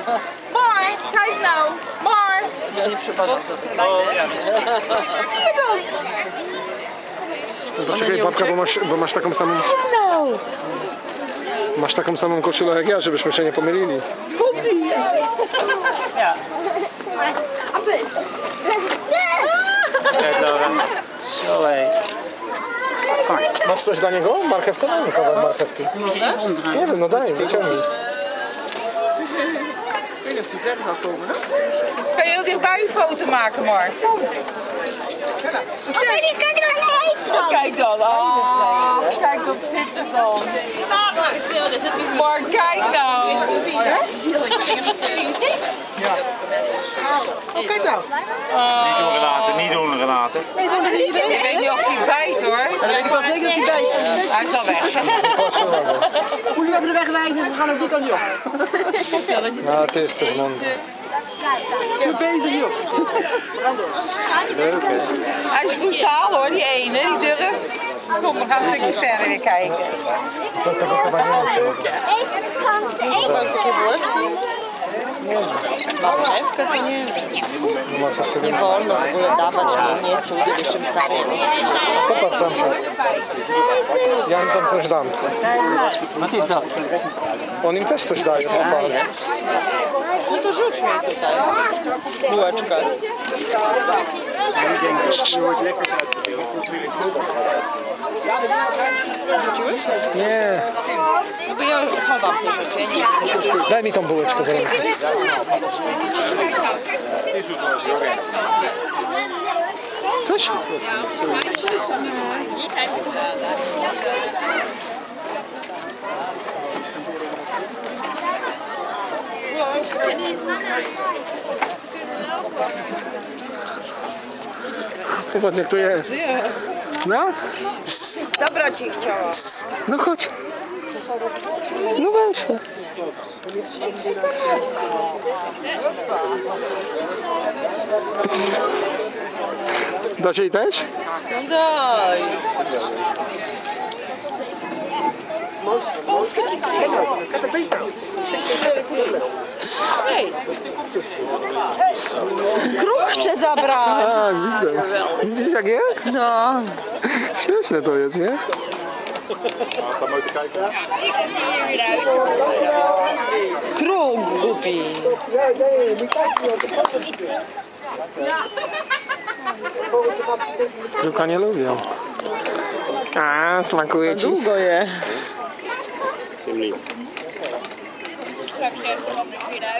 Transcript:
Maar, kijk nou. Maar. Nie przypadek. Poczekaj babka, bo masz taką samą... Masz taką samą koszulę jak ja, żebyśmy się nie pomylili. Ja. Dobra. Słuchaj. Masz coś dla niego? Marchewkę? Daj mi kawałek marchewki. Nie wiem, no daj, wyciągnij. Kan je heel dichtbij een foto maken, Mark? Kijk naar de dan. Kijk dan. Oh, kijk, dat zit er dan. Mark, kijk nou. Oh, kijk nou. Niet doen gelaten, niet doen gelaten. Ik weet niet of hij bijt hoor. Ik was zeker dat hij bijt. Hij is al weg. Moet je even de weg wijzen, we gaan ook die kant niet op. Nou, het is toch, man. Ik ben bezig, joh. Leuk, hè? Hij is brutaal hoor, die ene. Die durft. Kom, we gaan een stukje verder weer kijken. To tego chyba nie muszę. Marchewkę to nie wolno w ogóle dawać, nie cudy, jeszcze prawie. Popatrz sam. Ja im tam coś dam. No ty da. On im też coś daje, popatrz. No to rzuć mnie tutaj. Bułeczkę. Rzuciłeś? Nie. Bo ja chowam te rzeczy, ja nie. Daj mi tą bułeczkę do ręki. Coś? Popatrz jak to jest. No? Zabrać jej chciała. No chodź. No weź to. Dacie jej też? No daj. Ej. Kruk chce zabrać. A, widzę. Widzisz jak jest? No. Śmieszne to jest, nie? Kruk głupi. Kruka nie lubią. A, smakuje ci? Długo je.